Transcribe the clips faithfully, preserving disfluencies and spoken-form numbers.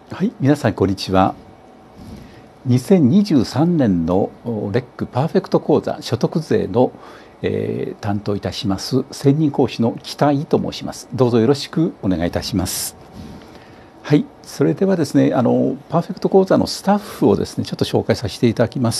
はい、皆さんこんにちは。にせんにじゅうさんねんのレックパーフェクト講座所得税の、えー、担当いたします専任講師の北井と申します。どうぞよろしくお願いいたします。はい、それではですね、あのパーフェクト講座のスタッフをですね、ちょっと紹介させていただきます。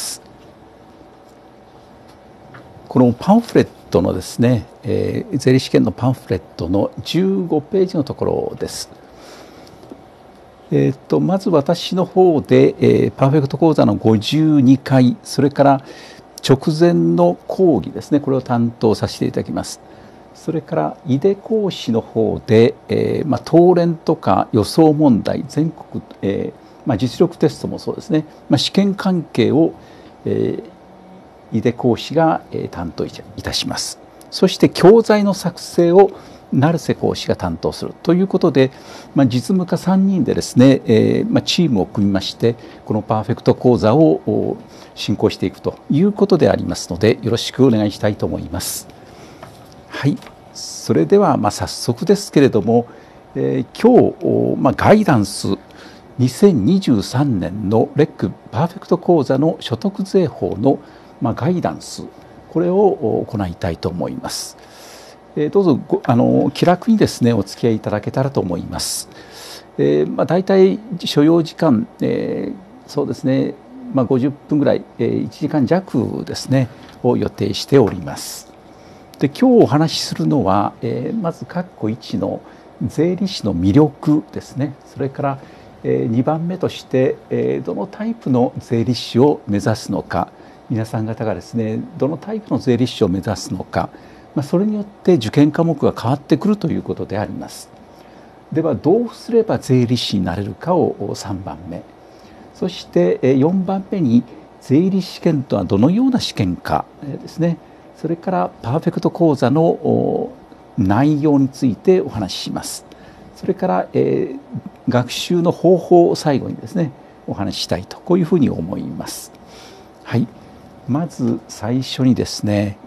このパンフレットのですね、えー、税理士試験のパンフレットのじゅうごページのところです。えー、とまず私の方で、えー、パーフェクト講座のごじゅうにかい、それから直前の講義ですね、これを担当させていただきます。それから井出講師の方で、えーまあ、答練とか予想問題、全国、えーまあ、実力テストもそうですね、まあ、試験関係を、えー、井出講師が、えー、担当いたします。そして教材の作成を成瀬講師が担当するということで、まあ、実務家さんにんでですね、えーまあ、チームを組みましてこのパーフェクト講座を進行していくということでありますので、よろしくお願いしたいと思います。はい、それではまあ早速ですけれども、えー、今日、まあ、ガイダンスにせんにじゅうさんねんのレックパーフェクト講座の所得税法の、まあ、ガイダンス、これを行いたいと思います。どうぞあの気楽にですねお付き合いいただけたらと思います。えーまあ、大体所要時間、えー、そうですね、まあ、ごじゅっぷんぐらい、えー、いちじかん弱ですねを予定しております。で今日お話しするのは、えー、まず括弧いちの税理士の魅力ですね。それから、えー、にばんめとして、えー、どのタイプの税理士を目指すのか、皆さん方がですねどのタイプの税理士を目指すのか、まあ、それによって受験科目が変わってくるということであります。ではどうすれば税理士になれるかをさんばんめ、そしてよんばんめに税理士試験とはどのような試験かですね、それからパーフェクト講座の内容についてお話しします。それから、えー、学習の方法を最後にですねお話ししたいと、こういうふうに思います。はい、まず最初にですね、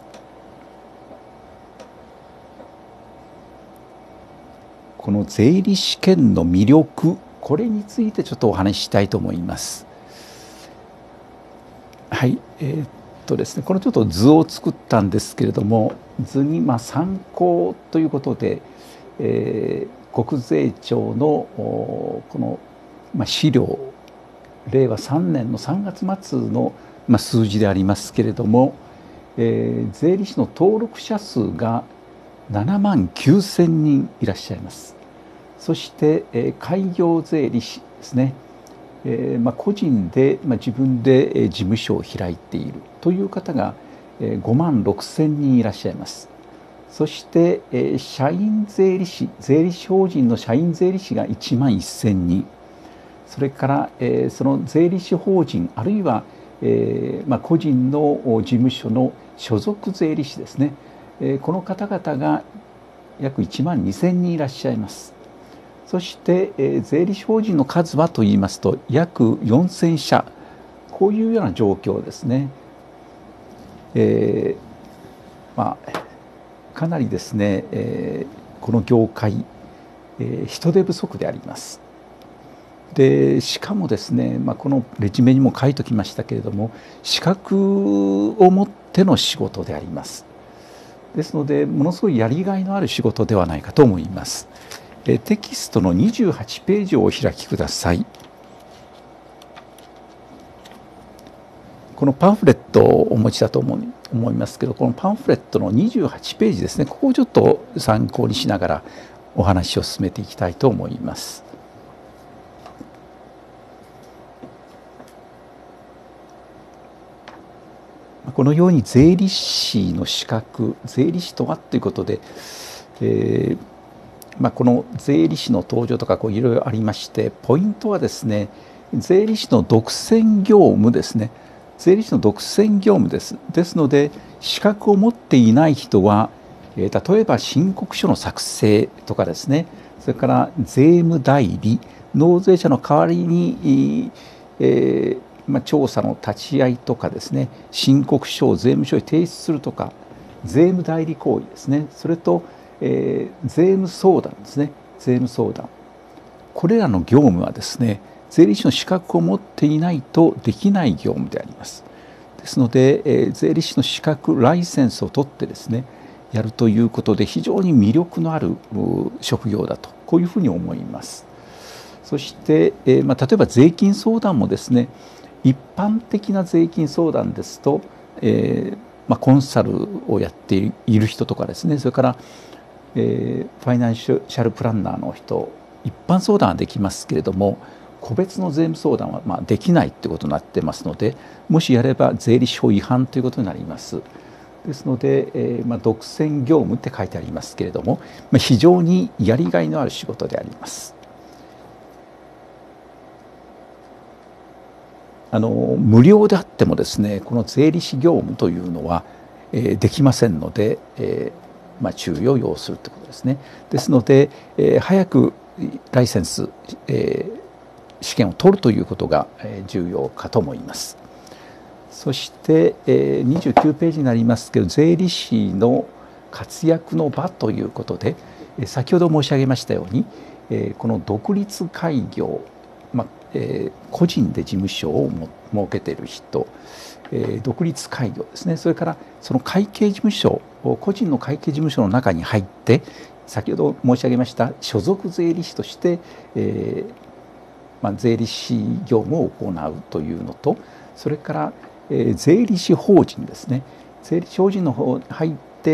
この税理士試験の魅力、これについてちょっとお話ししたいと思います。はい、えー、っとですね、このちょっと図を作ったんですけれども、図にまあ参考ということで、えー、国税庁のこの、まあ、資料、れいわさんねんのさんがつ末の、まあ、数字でありますけれども、えー、税理士の登録者数がななまんきゅうせんにんいらっしゃいます。そして、えー、開業税理士ですね、えーまあ、個人で、まあ、自分で、えー、事務所を開いているという方が、えー、ごまんろくせんにんいらっしゃいます。そして、えー、社員税理士、税理士法人の社員税理士がいちまんせんにん、それから、えー、その税理士法人あるいは、えーまあ、個人の事務所の所属税理士ですね、えー、この方々が約いちまんにせんにんいらっしゃいます。そして、えー、税理士法人の数はといいますと約よんせんしゃ、こういうような状況ですね。えーまあ、かなりですね、えー、この業界、えー、人手不足であります。でしかもですね、まあ、このレジュメにも書いておきましたけれども、資格を持っての仕事であります。ですのでものすごいやりがいのある仕事ではないかと思います。テキストのにじゅうはちページをお開きください。このパンフレットをお持ちだと思いますけど、このパンフレットのにじゅうはちページですね、ここをちょっと参考にしながらお話を進めていきたいと思います。このように税理士の資格、税理士とはということで、えーまあ、この税理士の登場とかこういろいろありまして、ポイントはですね、税理士の独占業務ですね。税理士の独占業務です。ですので資格を持っていない人は、えー、例えば申告書の作成とかですね、それから税務代理、納税者の代わりに、えーまあ、調査の立ち会いとかですね、申告書を税務署に提出するとか、税務代理行為ですね、それとえー、税務相談ですね、税務相談、 これらの業務はですね、税理士の資格を持っていないとできない業務であります。ですので、えー、税理士の資格ライセンスを取ってですねやるということで非常に魅力のある職業だとこういうふうに思います。そして、えーまあ、例えば税金相談もですね、一般的な税金相談ですと、えーまあ、コンサルをやっている人とかですね、それから、えー、ファイナンシャルプランナーの人、一般相談はできますけれども、個別の税務相談はまあできないということになってますので、もしやれば税理士法違反ということになります。ですので、えーまあ、独占業務って書いてありますけれども、まあ、非常にやりがいのある仕事であります。あの無料であってもですね、この税理士業務というのは、えー、できませんので、えーまあ、注意を要するということですね。ですので、えー、早くライセンス、えー、試験を取るということが重要かと思います。そしてにじゅうきゅうページになりますけど、税理士の活躍の場ということで、先ほど申し上げましたように、この独立開業、まあ、個人で事務所を設けている人、独立開業ですね、それからその会計事務所、個人の会計事務所の中に入って、先ほど申し上げました所属税理士として、えーまあ、税理士業務を行うというのと、それから、えー、税理士法人ですね、税理士法人の方に入って、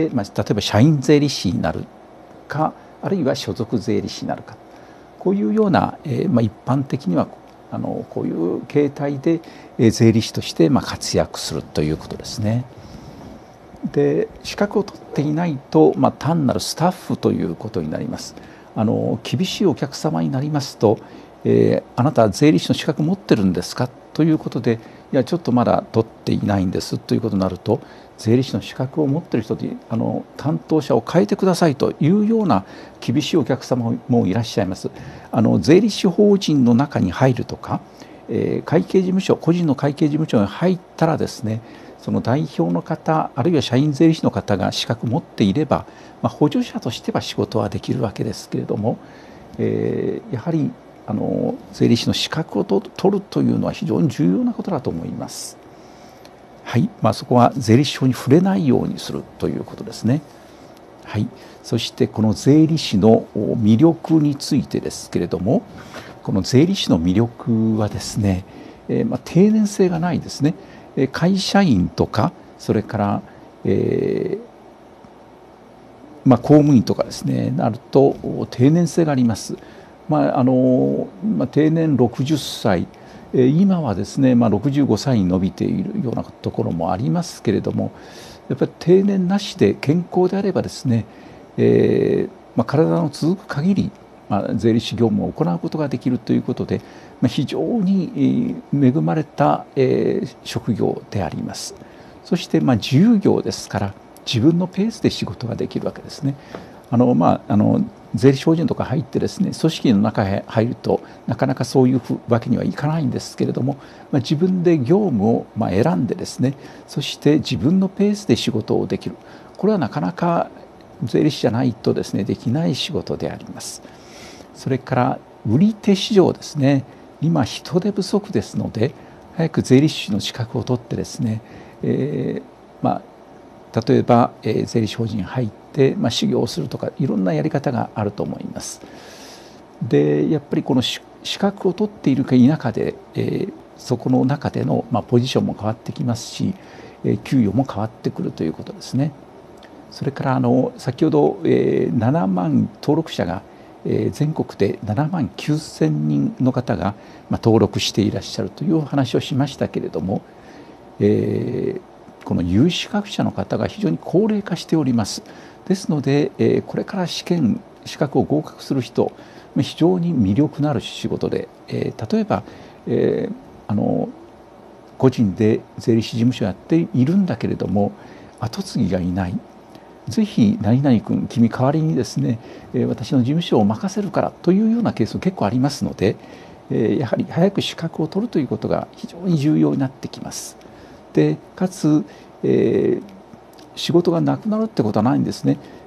まあ、例えば社員税理士になるか、あるいは所属税理士になるか、こういうような、えーまあ、一般的にはあのこういう形態で、えー、税理士としてまあ活躍するということですね。で、資格を取っていないと、まあ、単なるスタッフということになります。あの厳しいお客様になりますと、えー、あなたは税理士の資格持ってるんですかということで、いやちょっとまだ取っていないんですということになると、税理士の資格を持っている人にあの担当者を変えてくださいというような厳しいお客様もいらっしゃいます。あの税理士法人の中に入るとか、えー、会計事務所、個人の会計事務所に入ったらですね、その代表の方、あるいは社員税理士の方が資格を持っていれば、まあ、補助者としては仕事はできるわけですけれども、えー、やはりあの税理士の資格を取るというのは非常に重要なことだと思います。はい、まあ、そこは税理士法に触れないようにするということですね。はい、そしてこの税理士の魅力についてですけれども、この税理士の魅力はですね、えーまあ、定年制がないですね。会社員とか、それから、えーまあ、公務員とかですねなると定年制があります。まああのまあ、定年ろくじゅっさい、今はですね、まあ、ろくじゅうごさいに伸びているようなところもありますけれども、やっぱり定年なしで健康であればですね、えーまあ、体の続く限り、まあ、税理士業務を行うことができるということで、まあ、非常に恵まれた、えー、職業であります。そして、まあ、自由業ですから自分のペースで仕事ができるわけですね。あの、まあ、あの税理士法人とか入ってですね、組織の中へ入るとなかなかそういうわけにはいかないんですけれども、まあ、自分で業務をまあ選んでですね、そして自分のペースで仕事をできる、これはなかなか税理士じゃないとですねできない仕事であります。それから売り手市場ですね、今人手不足ですので、早く税理士の資格を取ってですね、えー、まあ例えば、えー、税理士法人に入って、まあ、修行をするとかいろんなやり方があると思います。でやっぱりこの資格を取っているか否かで、えー、そこの中での、まあ、ポジションも変わってきますし、えー、給与も変わってくるということですね。それからあの先ほど、えー、ななまん登録者が、えー、全国でななまんきゅうせんにんの方が、まあ、登録していらっしゃるというお話をしましたけれども、えーこの有資格者の方が非常に高齢化しております。ですので、えー、これから試験資格を合格する人、非常に魅力のある仕事で、えー、例えば、えー、あの個人で税理士事務所をやっているんだけれども後継ぎがいない、ぜひ何々君君代わりにですね、えー、私の事務所を任せるからというようなケースも結構ありますので、えー、やはり早く資格を取るということが非常に重要になってきます。でかつ、えー、仕事がなくなるってことはないんですね。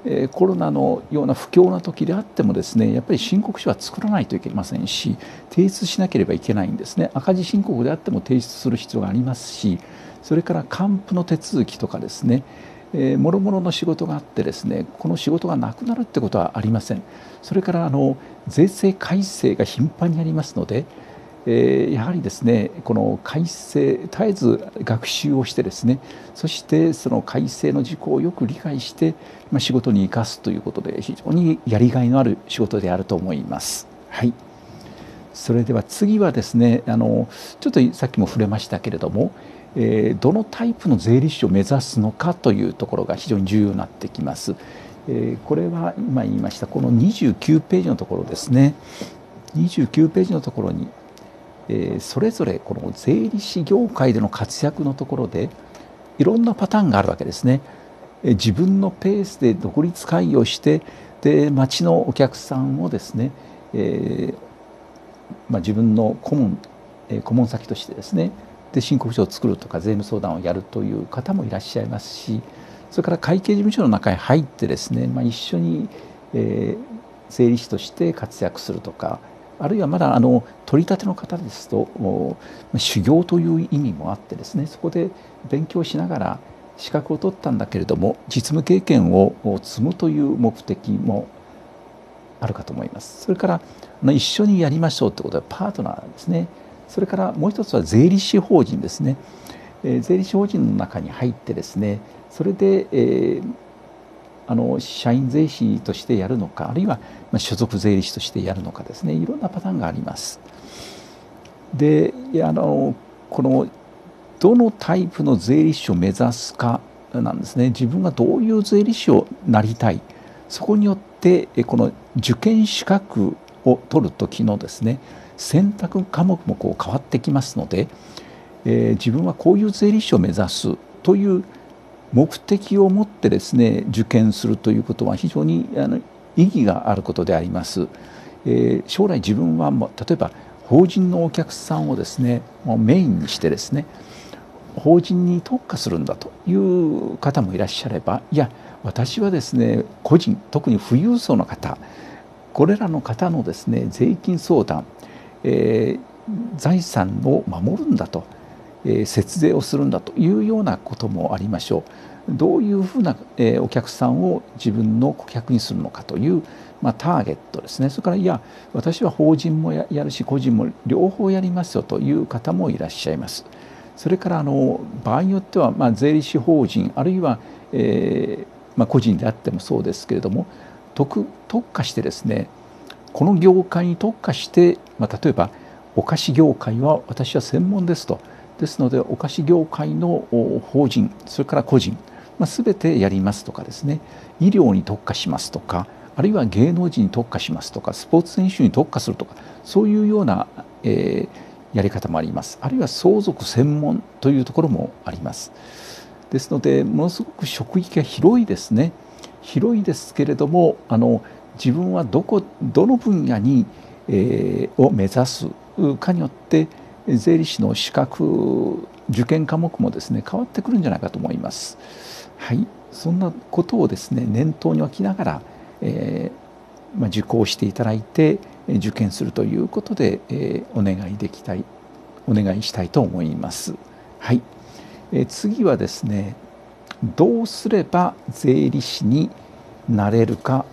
えー、コロナのような不況な時であってもですね、やっぱり申告書は作らないといけませんし、提出しなければいけないんですね。赤字申告であっても提出する必要がありますし、それから還付の手続きとかですね、えー、もろもろの仕事があってですね、この仕事がなくなるってことはありません。それからあの税制改正が頻繁にありますので、えー、やはりですね、この改正絶えず学習をしてですね、そしてその改正の事項をよく理解して、まあ、仕事に生かすということで非常にやりがいのある仕事であると思います。はい。それでは次はですね、あのちょっとさっきも触れましたけれども、えー、どのタイプの税理士を目指すのかというところが非常に重要になってきます。えー、これは今言いましたこのにじゅうきゅうページのところですね。にじゅうきゅうページのところに、えー、それぞれこの税理士業界での活躍のところでいろんなパターンがあるわけですね。えー、自分のペースで独立会議をして、で町のお客さんをですね、えーまあ、自分の顧問、えー、顧問先としてですね、で申告書を作るとか税務相談をやるという方もいらっしゃいますし、それから会計事務所の中に入ってですね、まあ、一緒に、えー、税理士として活躍するとか、あるいはまだあの取り立ての方ですと修行という意味もあってですね、そこで勉強しながら資格を取ったんだけれども実務経験を積むという目的もあるかと思います。それから一緒にやりましょうということでパートナーですね。それからもう一つは税理士法人ですね。えー、税理士法人の中に入ってですね、それで、えー、あの社員税理士としてやるのか、あるいは所属税理士としてやるのかですね、いろんなパターンがあります。で、あのこのどのタイプの税理士を目指すかなんですね。自分がどういう税理士をなりたい、そこによってこの受験資格を取る時のですね選択科目もこう変わってきますので、えー、自分はこういう税理士を目指すという目的を持ってですね受験するということは非常にあの意義があることであります。えー、将来自分は例えば法人のお客さんをですねメインにしてですね法人に特化するんだという方もいらっしゃれば、いや私はですね個人、特に富裕層の方、これらの方のですね税金相談、えー、財産を守るんだと、えー、節税をするんだというようなこともありましょう。どういうふうな、えー、お客さんを自分の顧客にするのかという、まあ、ターゲットですね。それからいや私は法人も や, やるし個人も両方やりますよという方もいらっしゃいます。それからあの場合によっては、まあ、税理士法人あるいは、えーまあ、個人であってもそうですけれども 特, 特化してですねこの業界に特化して、まあ、例えばお菓子業界は私は専門ですと、ですのでお菓子業界の法人それから個人、まあ、全てやりますとかですね、医療に特化しますとか、あるいは芸能人に特化しますとか、スポーツ選手に特化するとか、そういうような、えーやり方もあります。あるいは相続専門というところもあります。ですのでものすごく職域が広いですね。広いですけれども、あの自分はどこどの分野に、えー、を目指すかによって税理士の資格受験科目もですね変わってくるんじゃないかと思います。はい、そんなことをですね念頭に置きながら、えーまあ、受講していただいて受験するということで、えー、お願いできたいお願いしたいと思います。はい、えー、次はですねどうすれば税理士になれるか、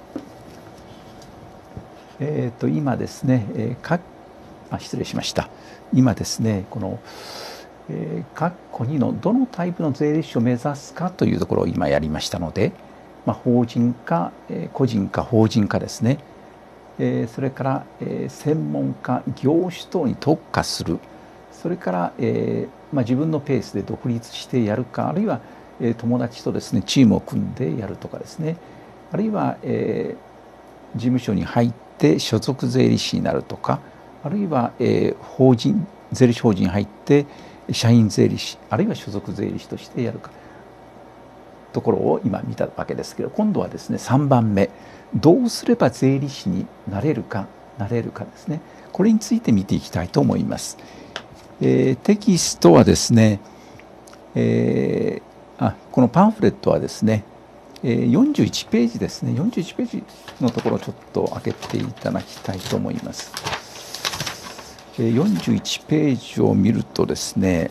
えー、と今ですね、えー、かあ失礼しました今ですねこのえー、括弧にのどのタイプの税理士を目指すかというところを今やりましたので、まあ、法人か、えー、個人か法人かですね、えー、それから、えー、専門家業種等に特化する、それから、えーまあ、自分のペースで独立してやるか、あるいは、えー、友達とですねチームを組んでやるとかですね、あるいは、えー、事務所に入って所属税理士になるとか、あるいは、えー、法人税理士法人に入って社員税理士あるいは所属税理士としてやるかところを今見たわけですけど、今度はですねさんばんめどうすれば税理士になれるかなれるかですね、これについて見ていきたいと思います。えー、テキストはですね、えー、あこのパンフレットはですねえー、よんじゅういちページですね。よんじゅういちページのところをちょっと開けていただきたいと思います。えー、よんじゅういちページを見るとですね、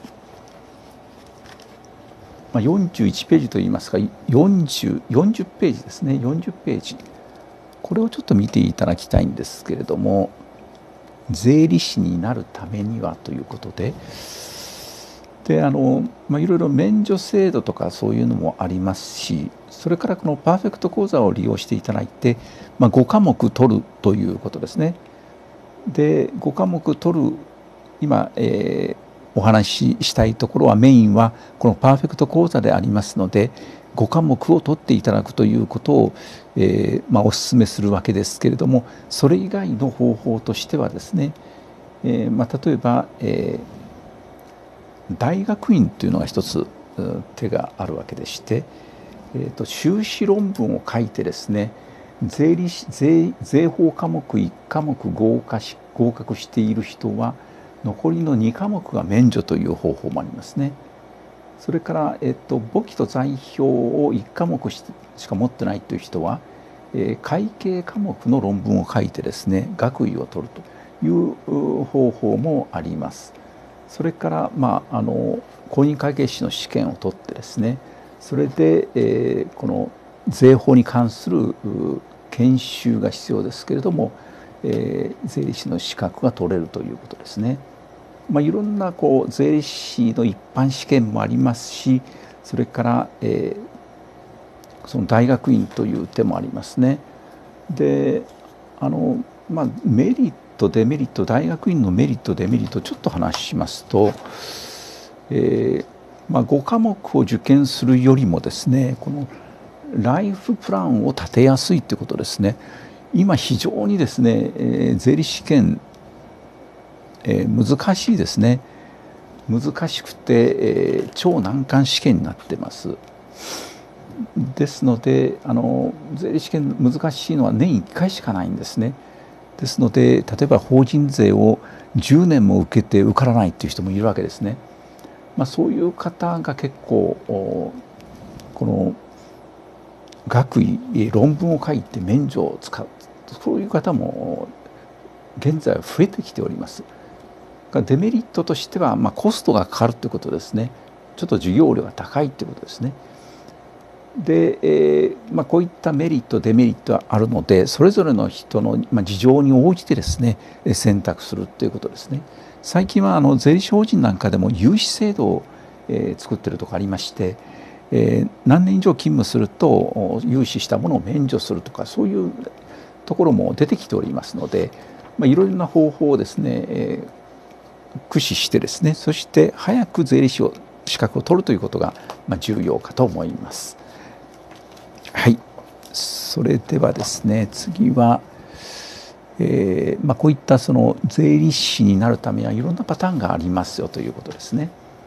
まあ、よんじゅういちページといいますかよんじゅう、よんじゅうページですね。よんじゅうページ、これをちょっと見ていただきたいんですけれども、税理士になるためにはということで、であの、まあ、いろいろ免除制度とかそういうのもありますし、それからこのパーフェクト講座を利用していただいて、まあ、ごかもく取るということですね。でごかもく取る今、えー、お話ししたいところはメインはこのパーフェクト講座でありますので、ごかもくを取っていただくということを、えーまあ、お勧めするわけですけれども、それ以外の方法としてはですね、えーまあ、例えば、えー、大学院というのが一つ手があるわけでして、えー、と修士論文を書いてですね、税理士 税, 税法科目いち科目合格し合格している人は残りのに科目が免除という方法もありますね。それから、えっと、簿記と財表をいち科目しか持ってないという人は、えー、会計科目の論文を書いてですね、学位を取るという方法もあります。それから、まあ、あの公認会計士の試験を取ってですね、それで、えー、この税法に関する研修が必要ですけれども、えー、税理士の資格が取れるということですね。まあ、いろんなこう税理士の一般試験もありますし、それから、えー、その大学院という手もありますね。であの、まあ、メリットデメリット、大学院のメリットデメリットちょっと話しますと、えーまあ、ごかもくを受験するよりもですね、このライフプランを立てやすいということですね。今非常にですね、えー、税理士試験、えー、難しいですね。難しくて、えー、超難関試験になってます。ですので、あの税理士試験難しいのは年いっかいしかないんですね。ですので、例えば法人税をじゅうねんも受けて受からないっていう人もいるわけですね。まあ、そういう方が結構この学位論文を書いて免除を使う、そういう方も現在は増えてきております。デメリットとしては、まあ、コストがかかるということですね。ちょっと授業料が高いということですね。で、えーまあ、こういったメリットデメリットはあるので、それぞれの人の、まあ、事情に応じてですね選択するということですね。最近はあの税理士法人なんかでも融資制度を、えー、作っているところありまして、えー、何年以上勤務すると融資したものを免除するとか、そういうところも出てきておりますので、まあ、いろいろな方法をですね、えー、駆使してですね、そして早く税理士を資格を取るということが、まあ、重要かと思います。はい、それではですね、次は、えーまあ、こういったその税理士になるためにはいろんなパターンがありますよということですね。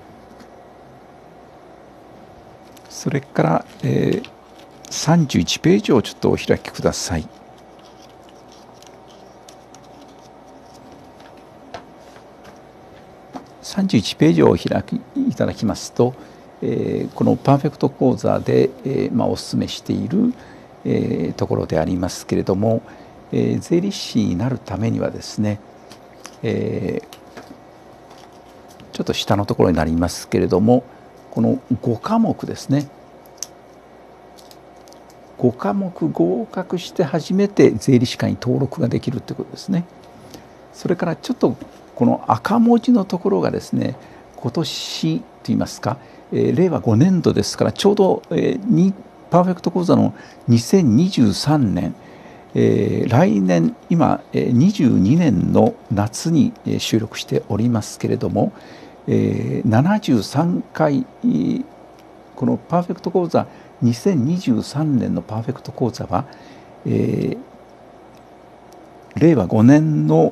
それから、えー、さんじゅういちページをちょっとお開きください。さんじゅういちページをお開きいただきますと、えー、このパーフェクト講座で、えーまあ、お勧めしている、えー、ところでありますけれども、えー、税理士になるためにはですね、えー、ちょっと下のところになりますけれども、このごかもくですね、ごかもく合格して初めて税理士課に登録ができるということですね。それからちょっとこの赤文字のところがですね、今年といいますか、えー、れいわごねんどですから、ちょうど、えー、にパーフェクト講座のにせんにじゅうさんねん、えー、来年今、えー、にじゅうにねんの夏に収録しておりますけれども、えー、ななじゅうさんかいこのパーフェクト講座にせんにじゅうさんねんのパーフェクト講座は、えー、れいわごねんの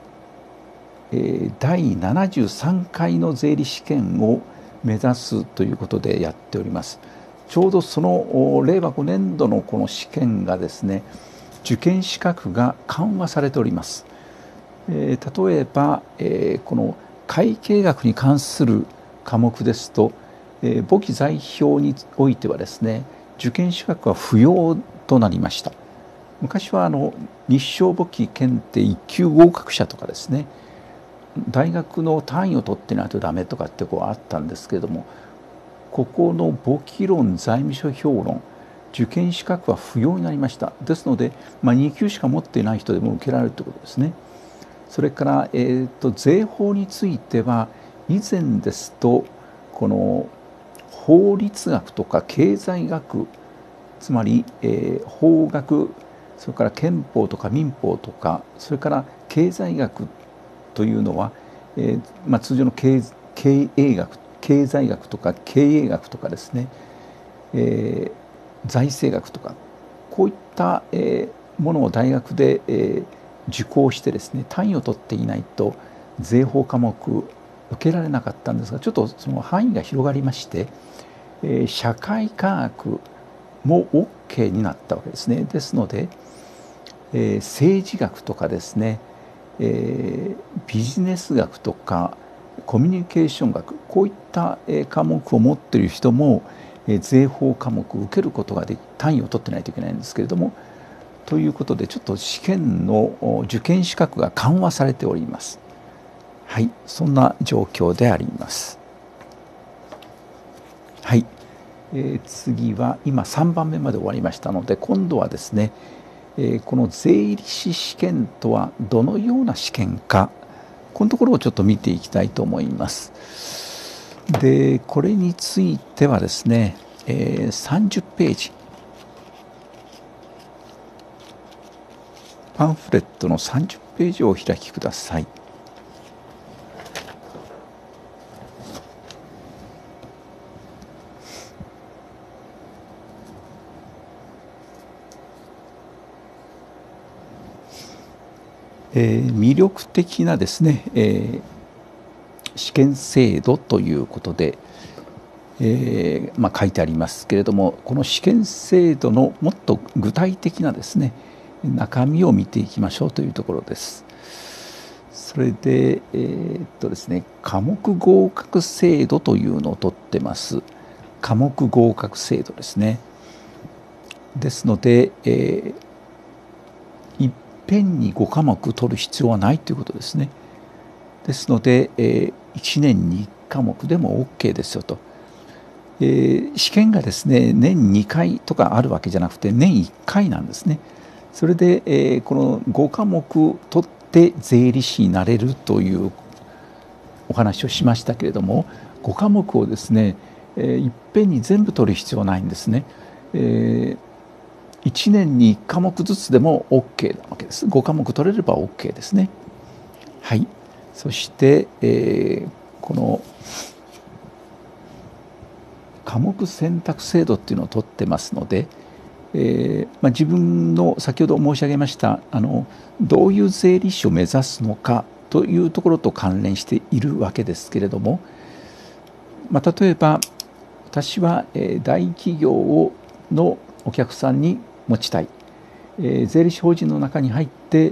だいななじゅうさんかいの税理試験を目指すということでやっております。ちょうどそのれいわごねんどのこの試験がですね、受験資格が緩和されております。えー、例えば、えー、この会計学に関する科目ですと、えー、簿記財表においてはですね、 受験資格は不要となりました。昔はあの日商簿記検定いっ級合格者とかですね、大学の単位を取ってないとダメとかってこうあったんですけれども、ここの簿記論財務諸評論受験資格は不要になりました。ですので、まあ、に級しか持っていない人でも受けられるということですね。それから、えー、と税法については以前ですとこの法律学とか経済学、つまり、えー、法学、それから憲法とか民法とか、それから経済学というのは、えーまあ、通常の 経, 経営学経済学とか経営学とかですね、えー、財政学とかこういった、えー、ものを大学で、えー、受講してですね、単位を取っていないと税法科目受けられなかったんですが、ちょっとその範囲が広がりまして、えー、社会科学も OK になったわけですね。ですので、えー、政治学とかですね、えー、ビジネス学とかコミュニケーション学、こういった、えー、科目を持っている人も、えー、税法科目を受けることができ、単位を取ってないといけないんですけれども、ということでちょっと試験の受験資格が緩和されております。はい、そんな状況であります。はい、えー、次は今さんばんめまで終わりましたので、今度はですね、えー、この税理士試験とはどのような試験か、このところをちょっと見ていきたいと思います。で、これについてはですね、えー、さんじゅっページ、パンフレットのさんじゅっページをお開きください。えー、魅力的なですね、えー、試験制度ということで、えーまあ、書いてありますけれども、この試験制度のもっと具体的なですね、中身を見ていきましょうというところです。それで、えー、っとですね、科目合格制度というのを取ってます。科目合格制度ですね。ですので、えー、いっぺんにご科目取る必要はないということですね。ですので、えー、いちねんにいち科目でも OK ですよと。えー、試験がですね、年にかいとかあるわけじゃなくて年いっかいなんですね。それで、えー、このご科目取って税理士になれるというお話をしましたけれども、ご科目をですね、えー、いっぺんに全部取る必要はないんですね。えー、いちねんにいち科目ずつでも OK なわけです。ご科目取れれば OK ですね。はい。そして、えー、この科目選択制度っていうのを取ってますので、えーまあ、自分の先ほど申し上げましたあのどういう税理士を目指すのかというところと関連しているわけですけれども、まあ、例えば私は、えー、大企業をのお客さんに持ちたい、えー、税理士法人の中に入って、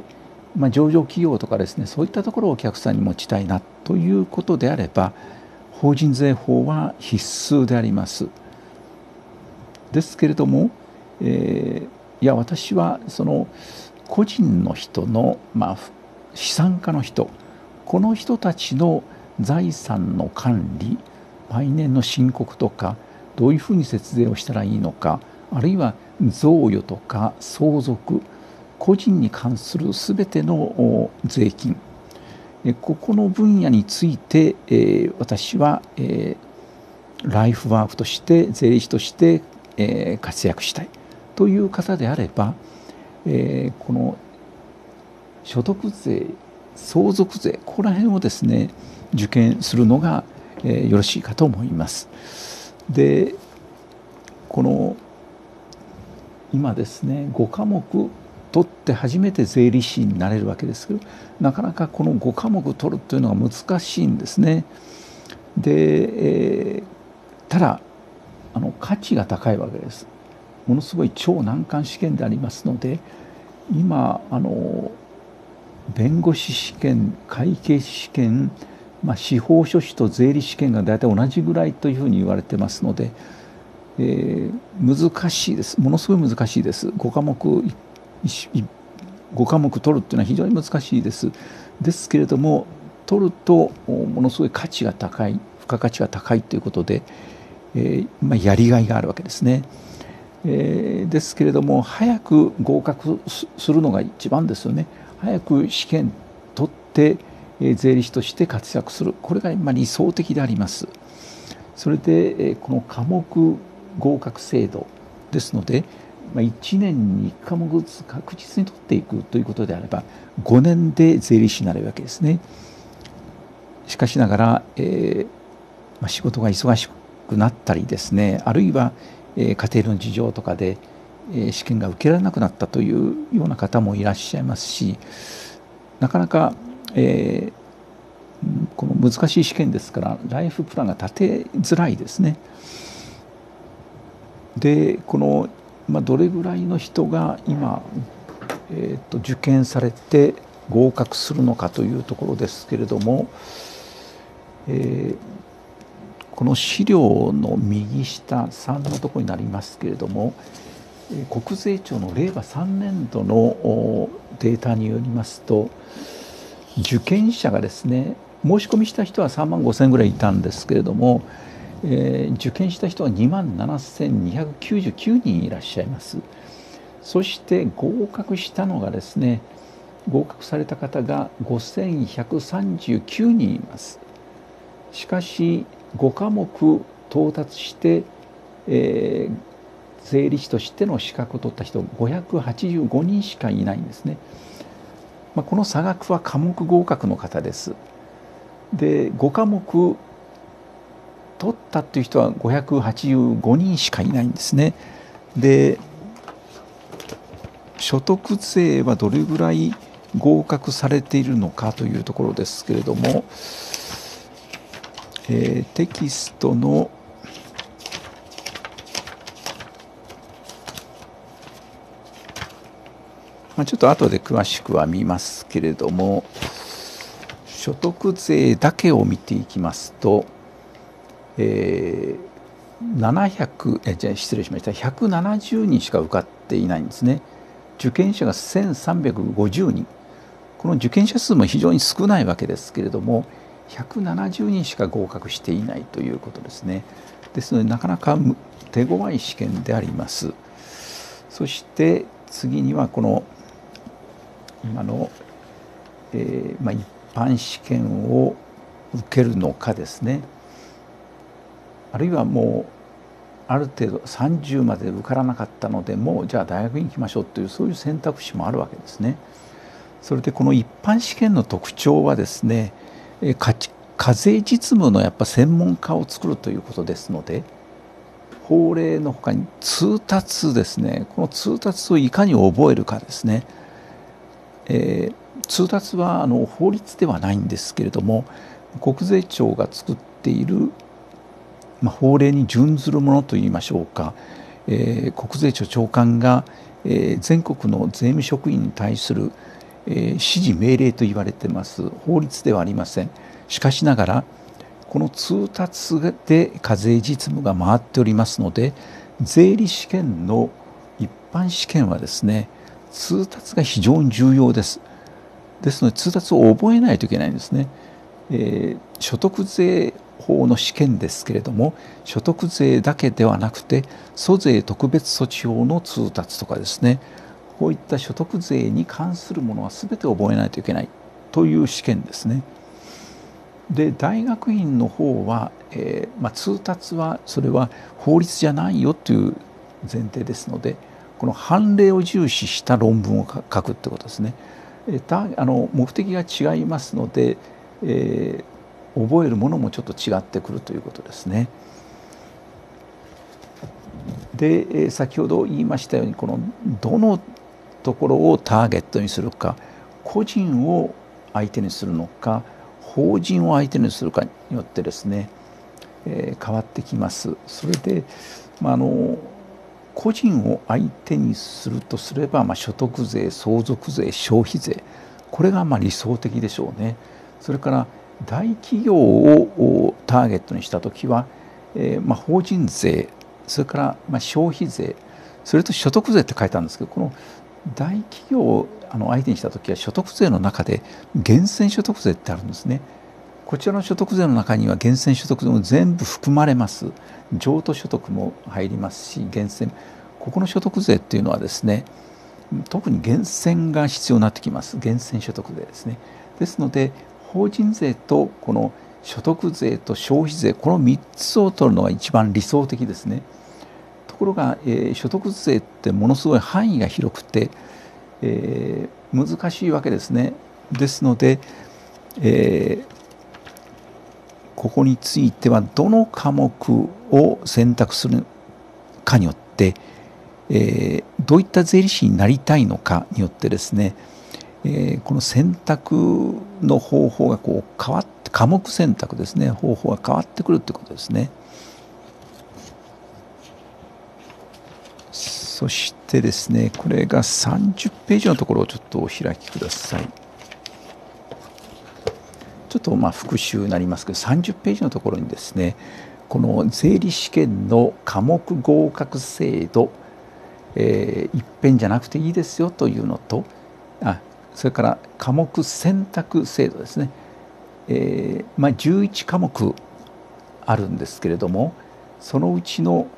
まあ、上場企業とかですね、そういったところをお客さんに持ちたいなということであれば、法人税法は必須であります。ですけれども、えー、いや私はその個人の人の、まあ、資産家の人、この人たちの財産の管理、毎年の申告とかどういうふうに節税をしたらいいのか、あるいは贈与とか相続、個人に関するすべての税金、ここの分野について、えー、私は、えー、ライフワークとして税理士として、えー、活躍したいという方であれば、えー、この所得税、相続税、ここら辺をですね受験するのが、えー、よろしいかと思います。で、この今ですねご科目取って初めて税理士になれるわけですけど、なかなかこのご科目取るというのが難しいんですね。で、えー、ただあの価値が高いわけです。ものすごい超難関試験でありますので、今あの弁護士試験、会計士試験、まあ、司法書士と税理士試験が大体同じぐらいというふうに言われてますので、 えー、難しいです。ものすごい難しいです。ごかもくごかもく取るっていうのは非常に難しいです。ですけれども取るとものすごい価値が高い、付加価値が高いということで、えーまあ、やりがいがあるわけですね。えー、ですけれども早く合格するのが一番ですよね。早く試験取って、えー、税理士として活躍する、これがまあ理想的であります。それで、えー、この科目合格制度ですので、まあ、いちねんにいち科目ずつ確実に取っていくということであればごねんで税理士になれるわけですね。しかしながら、えーまあ、仕事が忙しくなったりですね、あるいは、えー、家庭の事情とかで、えー、試験が受けられなくなったというような方もいらっしゃいますし、なかなか、えー、この難しい試験ですからライフプランが立てづらいですね。でこの、まあ、どれぐらいの人が今、えー、と受験されて合格するのかというところですけれども、えー、この資料の右下さんのところになりますけれども、国税庁の令和さんねん度のデータによりますと、受験者がですね、申し込みした人はさんまんごせんぐらいいたんですけれども、えー、受験した人はにまんななせんにひゃくきゅうじゅうきゅうにんいらっしゃいます。そして合格したのがですね、合格された方がごせんひゃくさんじゅうきゅうにんいます。しかしごかもく到達して、えー、税理士としての資格を取った人ごひゃくはちじゅうごにんしかいないんですね。まあ、この差額は科目合格の方です。でごかもく取ったっていう人はごひゃくはちじゅうごにんしかいないんですね。で所得税はどれぐらい合格されているのかというところですけれども、えー、テキストのまあちょっと後で詳しくは見ますけれども、所得税だけを見ていきますと、えー、ななひゃくえじゃあ失礼しましたひゃくななじゅうにんしか受かっていないんですね。受験者がせんさんびゃくごじゅうにん、この受験者数も非常に少ないわけですけれどもひゃくななじゅうにんしか合格していないということですね。ですのでなかなか手強い試験であります。そして次にはこの今の、えーまあ、一般試験を受けるのかですね、あるいはもうある程度さんじゅうまで受からなかったのでもうじゃあ大学に行きましょうというそういう選択肢もあるわけですね。それでこの一般試験の特徴はですね、課税実務のやっぱ専門家を作るということですので、法令のほかに通達ですね、この通達をいかに覚えるかですね。えー、通達はあの法律ではないんですけれども国税庁が作っている、まあ、法令に準ずるものといいましょうか、えー、国税庁長官が、えー、全国の税務職員に対する、えー、指示命令と言われています。法律ではありません。しかしながらこの通達で課税実務が回っておりますので、税理士試験の一般試験はですね通達が非常に重要です。ですので通達を覚えないといけないんですね。えー、所得税法の試験ですけれども所得税だけではなくて租税特別措置法の通達とかですね、こういった所得税に関するものは全て覚えないといけないという試験ですね。で大学院の方は、えーまあ、通達はそれは法律じゃないよという前提ですので、この判例を重視した論文を書くってことですね。たあの目的が違いますので、えー、覚えるものもちょっと違ってくるということですね。で先ほど言いましたようにこのどのところをターゲットにするか、個人を相手にするのか法人を相手にするかによってですね、えー、変わってきます。それで、まあ、あの個人を相手にするとすれば、まあ、所得税、相続税、消費税、これがまあ理想的でしょうね。それから大企業をターゲットにしたときは、えーまあ、法人税、 それからまあ消費税、それと所得税って書いてあるんですけど、この大企業をあの相手にした時は所得税の中で源泉所得税ってあるんですね。こちらの所得税の中には源泉所得税も全部含まれます。譲渡所得も入りますし、源泉、ここの所得税っていうのはですね、特に源泉が必要になってきます。源泉所得税ですね。ですので法人税とこの所得税と消費税、このみっつを取るのが一番理想的ですね。ところが、えー、所得税ってものすごい範囲が広くて、えー、難しいわけですね。ですので、えーここについてはどの科目を選択するかによって、えー、どういった税理士になりたいのかによってですね、えー、この選択の方法がこう変わって科目選択ですね、方法が変わってくるということですね。そしてですね、これがさんじゅっページのところをちょっとお開きください。ちょっとまあ復習になりますけど、さんじゅっページのところにですね、この税理試験の科目合格制度、えー、一遍じゃなくていいですよというのと、あそれから科目選択制度ですね、えーまあ、じゅういち科目あるんですけれども、そのうちの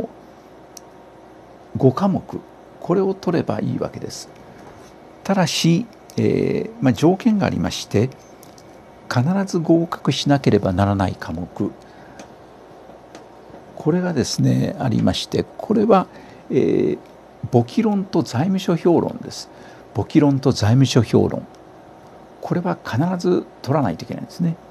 ご科目、これを取ればいいわけです。ただし、えーまあ、条件がありまして、必ず合格しなければならない科目、これがですねありまして、これは、えー、簿記論と財務諸評論です。簿記論と財務諸評論、これは必ず取らないといけないんですね。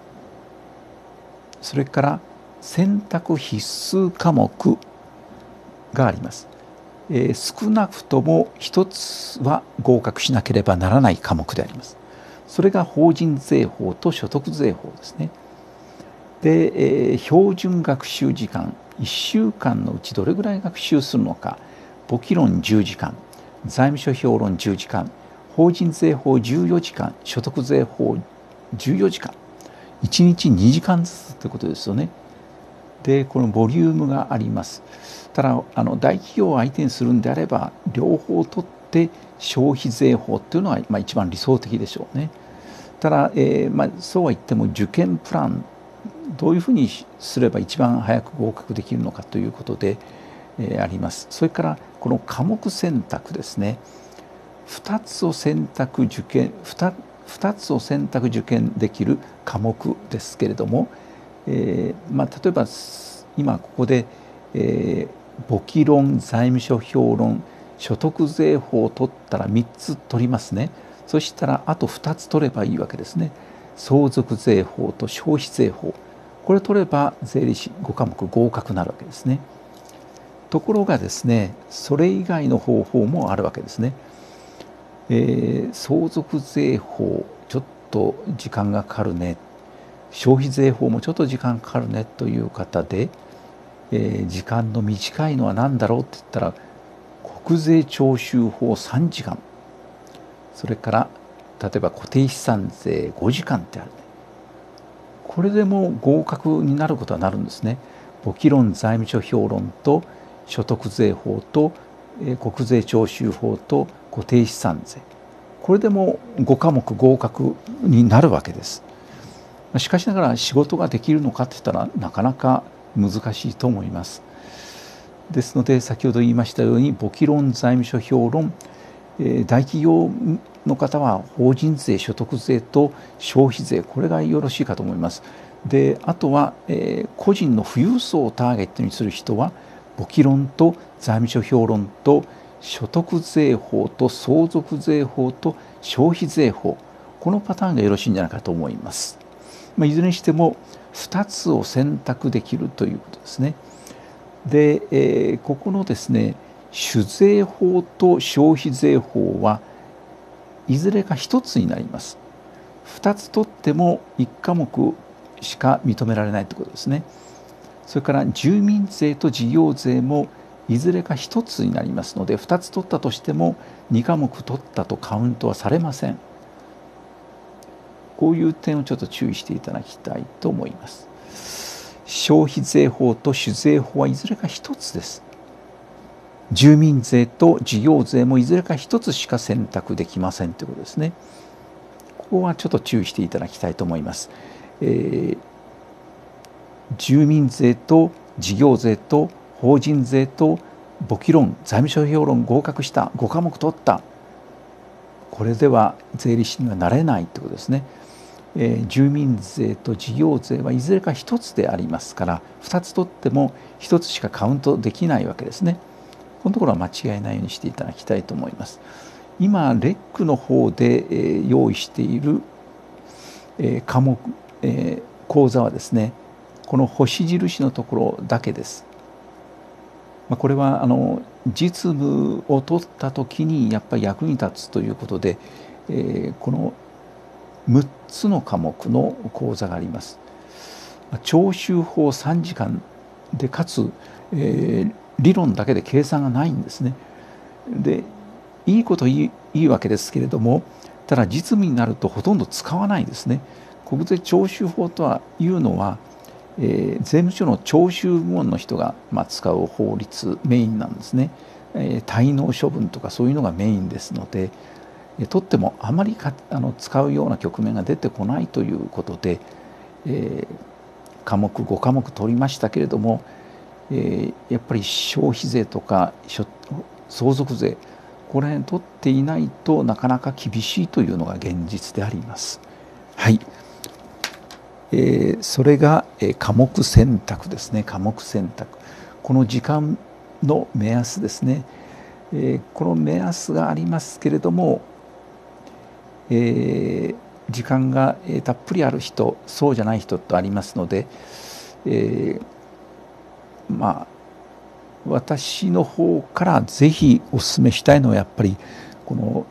それから選択必須科目があります。えー、少なくとも一つは合格しなければならない科目であります。それが法人税法と所得税法ですね。で、えー、標準学習時間、いっしゅうかんのうちどれぐらい学習するのか、簿記論じゅうじかん、財務諸評論じゅうじかん、法人税法じゅうよじかん、所得税法じゅうよじかん、いちにちにじかんずつということですよね。で、このボリュームがあります。ただあの大企業を相手にするんであれば、両方取って消費税法っていうのはまあ一番理想的でしょうね。ただ、えーまあ、そうは言っても受験プラン、どういうふうにすれば一番早く合格できるのかということで、えー、あります。それからこの科目選択ですね、ふたつを選択受験 2, 2つを選択受験できる科目ですけれども、えーまあ、例えば今ここで、えー、簿記論、財務諸評論、所得税法を取ったらみっつ取りますね。そしたらあとふたつ取ればいいわけですね。相続税法と消費税法、これ取れば税理士ご科目合格になるわけですね。ところがですね、それ以外の方法もあるわけですね。えー、相続税法ちょっと時間がかかるね、消費税法もちょっと時間かかるねという方で、えー、時間の短いのは何だろうって言ったら、国税徴収法さんじかん、それから例えば固定資産税ごじかんってある、ね、これでも合格になることはなるんですね。簿記論、財務諸評論と所得税法と、えー、国税徴収法と固定資産税、これでもご科目合格になるわけです。しかしながら仕事ができるのかって言ったらなかなか難しいと思います。ですので先ほど言いましたように、簿記論、財務諸評論、えー、大企業の方は法人税、所得税と消費税、これがよろしいかと思います。で、あとは、えー、個人の富裕層をターゲットにする人は簿記論と財務諸評論と所得税法と相続税法と消費税法、このパターンがよろしいんじゃないかと思います。まあ、いずれにしてもふたつを選択できるということですね。で、えー、ここのですね、酒税法と消費税法はいずれかひとつになります。ふたつ取ってもいち科目しか認められないということですね。それから住民税と事業税もいずれかひとつになりますので、ふたつ取ったとしてもに科目取ったとカウントはされません。こういう点をちょっと注意していただきたいと思います。 消費税法と酒税法はいずれか一つです。住民税と事業税もいずれか一つしか選択できませんということですね。ここはちょっと注意していただきたいと思います。えー、住民税と事業税と法人税と簿記論、財務諸表論合格した、ご科目取った、これでは税理士にはなれないということですね。えー、住民税と事業税はいずれか一つでありますから、二つ取っても一つしかカウントできないわけですね。このところは間違えないようにしていただきたいと思います。今レックの方で、えー、用意している、えー、科目、えー、講座はですね、この星印のところだけです。まあ、これはあの実務を取った時にやっぱり役に立つということで、えー、このむっつの科目の講座があります。徴収法さんじかんでかつ、えー、理論だけで計算がないんですね。でいいこといい、いいわけですけれども、ただ実務になるとほとんど使わないですね。国税徴収法とはいうのは、えー、税務署の徴収部門の人が、まあ、使う法律メインなんですね。えー、滞納処分とかそういうのがメインですので、えー、とってもあまりかあの使うような局面が出てこないということで、えー、科目ご科目取りましたけれども、えー、やっぱり消費税とか相続税、これ取っていないとなかなか厳しいというのが現実であります。はい、えー、それが、えー、科目選択ですね。科目選択、この時間の目安ですね。えー、この目安がありますけれども、えー、時間が、えー、たっぷりある人、そうじゃない人とありますので、えー、まあ私の方からぜひお勧めしたいのはやっぱりこの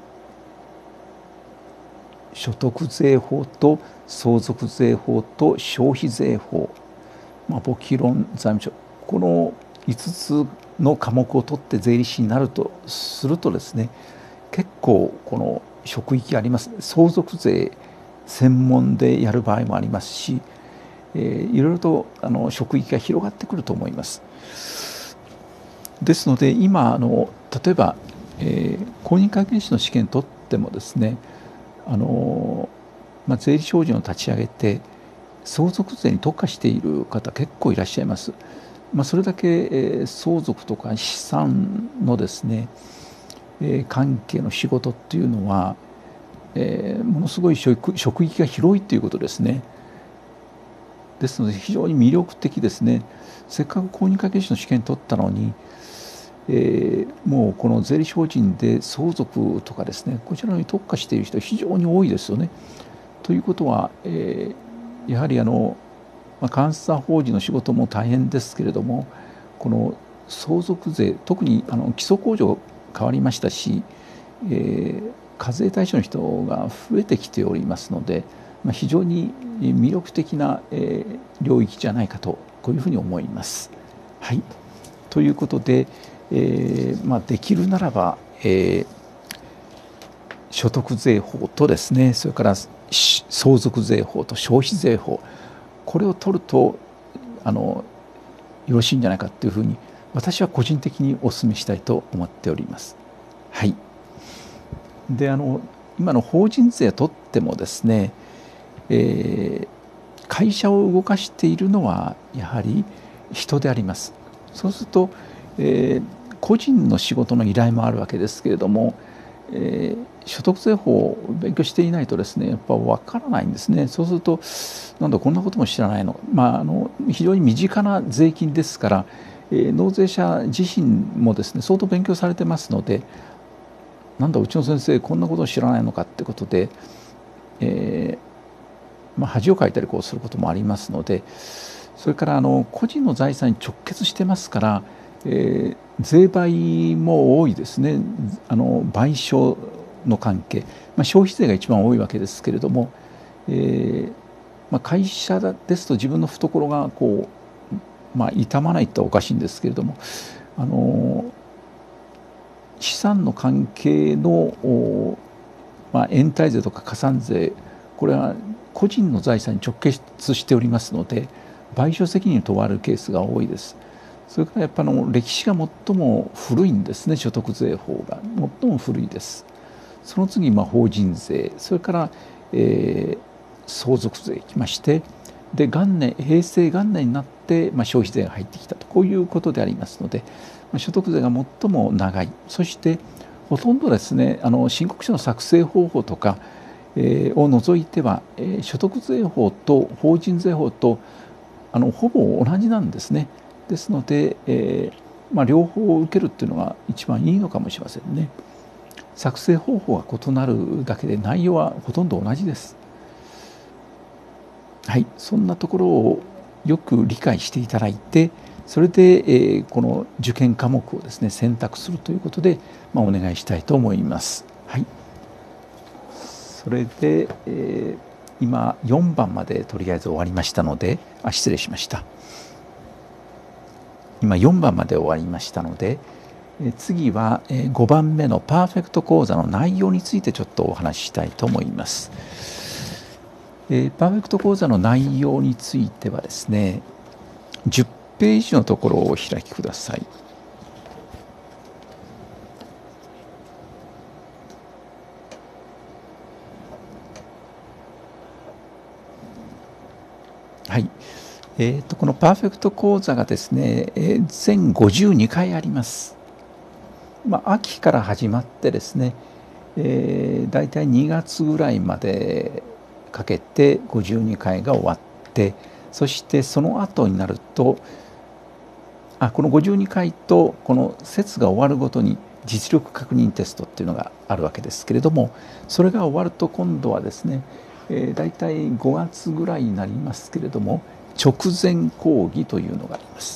所得税法と相続税法と消費税法、まあ、簿記論、財務諸、このいつつの科目を取って税理士になるとするとですね、結構この職域あります。相続税専門でやる場合もありますし、えー、いろいろとあの職域が広がってくると思います。ですので今あの例えば、えー、公認会計士の試験取ってもですね、あの、まあ、税理士法人を立ち上げて相続税に特化している方結構いらっしゃいます。まあ、それだけ、えー、相続とか資産のですね、えー、関係の仕事っていうのは、えー、ものすごい職、職域が広いということですね。ですので非常に魅力的ですね。せっかく公認会計士の試験取ったのに、えー、もうこの税理士法人で相続とかですね、こちらに特化している人は非常に多いですよね。ということは、えー、やはりあの、まあ、監査法人の仕事も大変ですけれども、この相続税、特にあの基礎控除変わりましたし、えー、課税対象の人が増えてきておりますので、まあ、非常に魅力的な、えー、領域じゃないかとこういうふうに思います。はい、ということで、えーまあ、できるならば、えー、所得税法とですね、それから相続税法と消費税法、これを取るとあのよろしいんじゃないかというふうに私は個人的にお勧めしたいと思っております。はい、であの今の法人税を取ってもですね、えー、会社を動かしているのはやはり人であります。そうすると、えー、個人の仕事の依頼もあるわけですけれども、えー、所得税法を勉強していないとですね、やっぱ分からないんですね。そうすると、なんだこんなことも知らないの、まあ、あの非常に身近な税金ですから、えー、納税者自身もですね相当勉強されてますので、なんだうちの先生こんなことを知らないのかってことで、えーまあ、恥をかいたりこうすることもありますので、それからあの個人の財産に直結してますから、えー、税倍も多いですね。あの賠償の関係、まあ、消費税が一番多いわけですけれども、えーまあ、会社ですと自分の懐がこう、まあ、傷まないとはおかしいんですけれども、あの資産の関係の、まあ、延滞税とか加算税、これは個人の財産に直結しておりますので、 賠償責任に問われるケースが多いです。それからやっぱり歴史が最も古いんですね。所得税法が最も古いです。その次、まあ、法人税、それから、えー、相続税きまして、で元年平成元年になって、まあ、消費税が入ってきたと、こういうことでありますので、まあ、所得税が最も長い。そしてほとんどですね、あの申告書の作成方法とか、えー、を除いては、えー、所得税法と法人税法とあのほぼ同じなんですね。ですので、えーまあ、両方を受けるっていうのが一番いいのかもしれませんね。作成方法が異なるだけで内容はほとんど同じです。はい、そんなところをよく理解していただいて、それで、えー、この受験科目をですね選択するということで、まあ、お願いしたいと思います。はい、それで、えー、今よんばんまでとりあえず終わりましたので、あ、失礼しました。今よんばんまで終わりましたので、え次はごばんめのパーフェクト講座の内容についてちょっとお話ししたいと思います。えパーフェクト講座の内容についてはですね、じゅっページのところをお開きください。はい、えー、とこのパーフェクト講座がですね、えー、全ごじゅうにかいあります。まあ、秋から始まってですね、えー、大体にがつぐらいまでかけてごじゅうにかいが終わって、そしてその後になると、あこのごじゅうにかいとこの節が終わるごとに実力確認テストっていうのがあるわけですけれども、それが終わると今度はですね、えー、大体ごがつぐらいになりますけれども、直前講義というのがあります。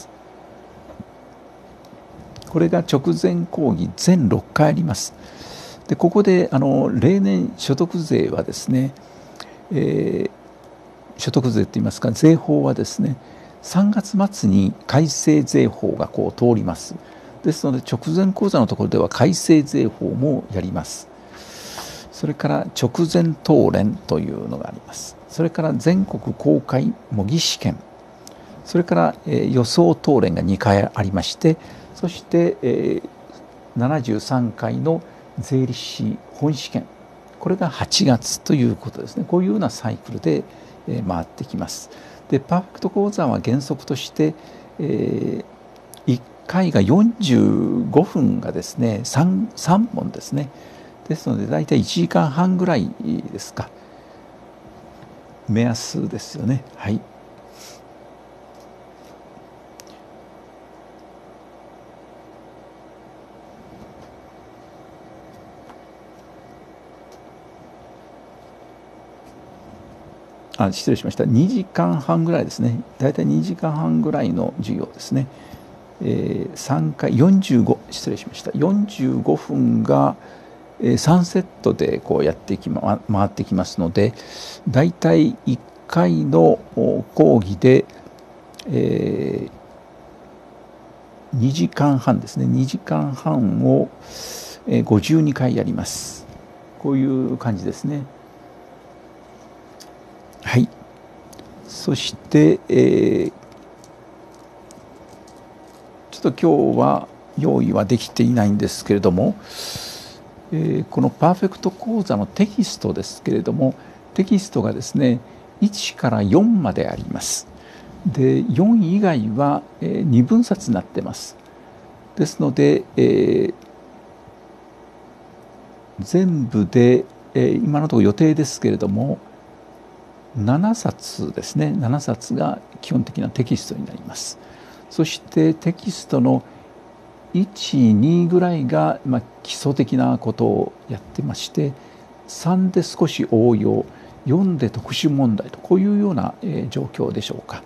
これが直前講義全ろっかいあります。でここであの例年所得税はですね、えー、所得税といいますか税法はですね、さんがつ末に改正税法がこう通ります。ですので直前講座のところでは改正税法もやります。それから直前答練というのがあります。それから全国公開模擬試験、それから、えー、予想答練がにかいありまして、そして、えー、ななじゅうさんかいの税理士本試験、これがはちがつということですね。こういうようなサイクルで、えー、回ってきます。でパーフェクト講座は原則として、えー、いっかいがよんじゅうごふんがですね 3, さん問ですね。ですので大体いちじかんはんぐらいですか、目安ですよね。はい、あ失礼しました、にじかんはんぐらいですね。大体にじかんはんぐらいの授業ですね。えー、さんかいよんじゅうご失礼しましたよんじゅうごふんがさんセットでこうやってき、ま、回ってきますので、だいたいいっかいの講義で、えー、にじかんはんですね。にじかんはんをごじゅうにかいやります。こういう感じですね。はい、そして、えー、ちょっと今日は用意はできていないんですけれども、えー、このパーフェクト講座のテキストですけれども、テキストがですねいちからよんまであります。でよん以外は、えー、にぶんさつになってます。ですので、えー、全部で、えー、今のところ予定ですけれどもななさつですね。ななさつが基本的なテキストになります。そしてテキストのいち、にぐらいが、まあ、基礎的なことをやってまして、さんで少し応用、よんで特殊問題と、こういうような、えー、状況でしょうか。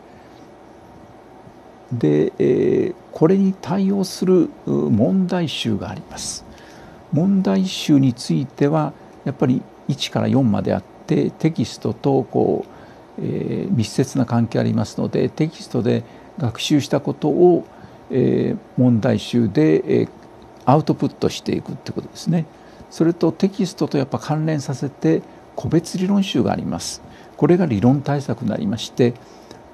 で、えー、これに対応する問題集があります。問題集についてはやっぱりいちからよんまであって、テキストとこう、えー、密接な関係ありますので、テキストで学習したことをえー、問題集で、えー、アウトプットしていくってことですね。それとテキストとやっぱ関連させて個別理論集があります。これが理論対策になりまして、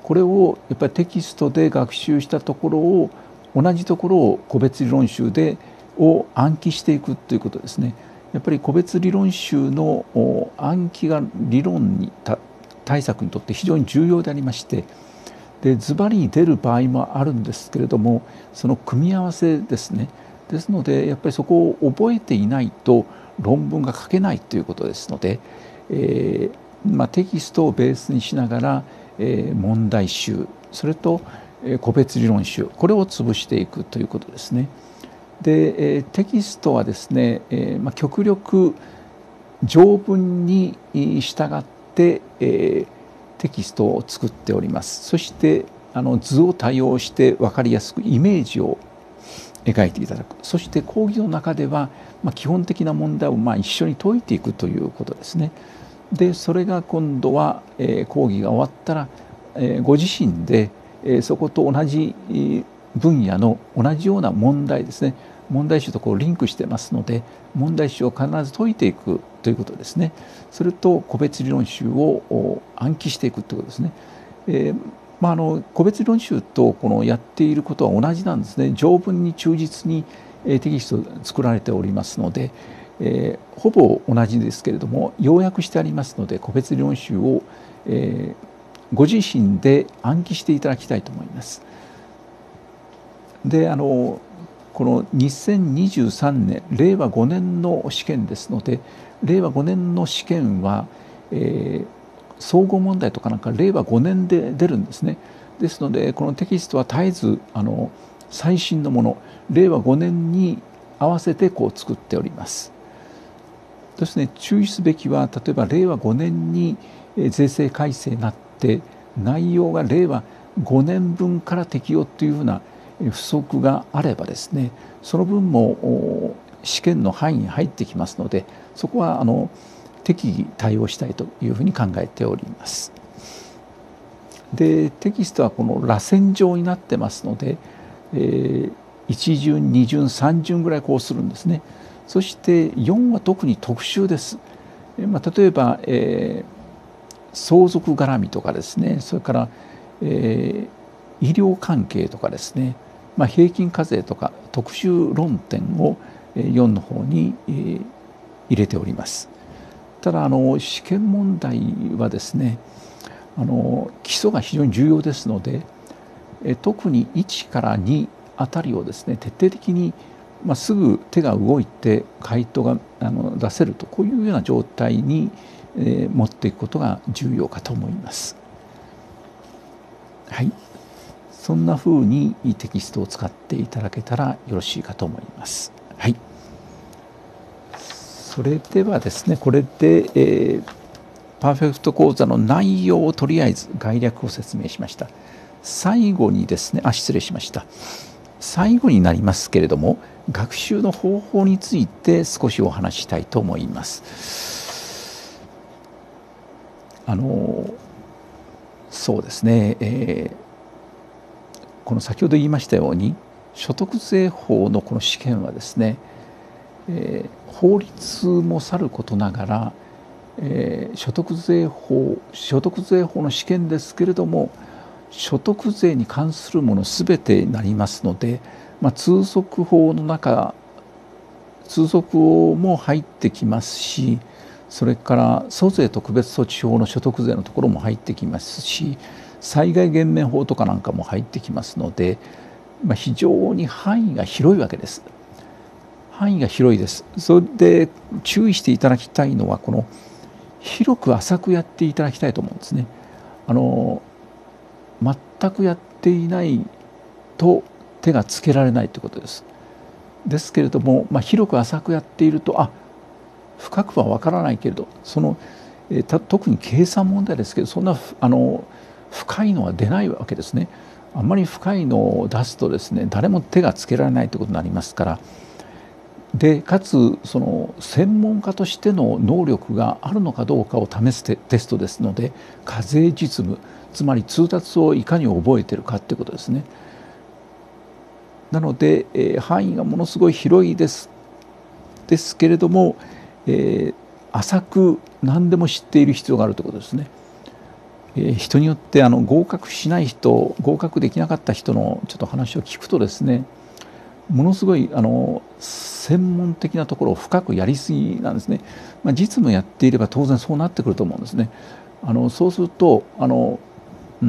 これをやっぱりテキストで学習したところを同じところを個別理論集でを暗記していくということですね。やっぱり個別理論集の暗記が理論に対策にとって非常に重要でありまして、でズバリ出る場合もあるんですけれども、その組み合わせですね。ですのでやっぱりそこを覚えていないと論文が書けないということですので、えーまあ、テキストをベースにしながら、えー、問題集、それと、えー、個別理論集、これを潰していくということですね。で、えー、テキストはですね、えーまあ、極力条文に従って、えー、テキストを作っております。そしてあの図を多用して分かりやすくイメージを描いていただく。そして講義の中では、まあ、基本的な問題をまあ一緒に解いていくということですね。でそれが今度は、えー、講義が終わったら、えー、ご自身で、えー、そこと同じ分野の同じような問題ですね、問題集とこうリンクしてますので、問題集を必ず解いていくということですね。それと個別理論集を暗記していくということですね。えーまあ、あの個別理論集とこのやっていることは同じなんですね。条文に忠実にテキストを作られておりますので、えー、ほぼ同じですけれども要約してありますので、個別理論集を、えー、ご自身で暗記していただきたいと思います。であのこのにせんにじゅうさんねんれいわごねんの試験ですので、れいわごねんの試験は、えー、総合問題とかなんかれいわごねんで出るんですね。ですのでこのテキストは絶えずあの最新のもの、れいわごねんに合わせてこう作っております。ですね、注意すべきは、例えばれいわごねんに税制改正になって内容がれいわごねんぶんから適用というふうな不足があればですね、その分も試験の範囲に入ってきますので、そこはあの適宜対応したいというふうに考えております。でテキストはこの螺旋状になってますので、えー、いち巡に巡さん巡ぐらいこうするんですね。そしてよんは特に特殊です。まあ、例えば、えー、相続絡みとかですね、それから、えー、医療関係とかですね、まあ、平均課税とか特殊論点をよんの方に、えー、入れております。ただあの試験問題はですね、あの基礎が非常に重要ですので、え特にいちからにあたりをですね徹底的に、まあ、すぐ手が動いて回答があの出せると、こういうような状態に、えー、持っていくことが重要かと思います。はい、そんなふうにテキストを使っていただけたらよろしいかと思います。はい、それではですね、これで、えー、パーフェクト講座の内容をとりあえず概略を説明しました。最後にですね、あ、失礼しました。最後になりますけれども、学習の方法について少しお話ししたいと思います。あのそうですね、えー、この先ほど言いましたように所得税法のこの試験はですね、えー、法律もさることながら、えー、所得税法所得税法の試験ですけれども、所得税に関するものすべてになりますので、まあ、通則法の中通則法も入ってきますし、それから租税特別措置法の所得税のところも入ってきますし、災害減免法とかなんかも入ってきますので、まあ、非常に範囲が広いわけです。範囲が広いです。それで注意していただきたいのは、この広く浅くやっていただきたいと思うんですね。あの全くやっていないと手がつけられないということです。ですけれども、まあ、広く浅くやっていると、あ、深くは分からないけれど、その、えー、特に計算問題ですけど、そんなあの深いのは出ないわけですね。あんまり深いのを出すとですね、誰も手がつけられないということになりますから。でかつその専門家としての能力があるのかどうかを試すテストですので、課税実務、つまり通達をいかに覚えているかということですね。なので、えー、範囲がものすごい広いですですけれども、えー、浅く何でも知っている必要があるということですね。 えー、人によってあの合格しない人、合格できなかった人のちょっと話を聞くとですね、ものすごいあの専門的なところを深くやりすぎなんですね。まあ、実務やっていれば当然そうなってくると思うんですね。あのそうするとあの、うん、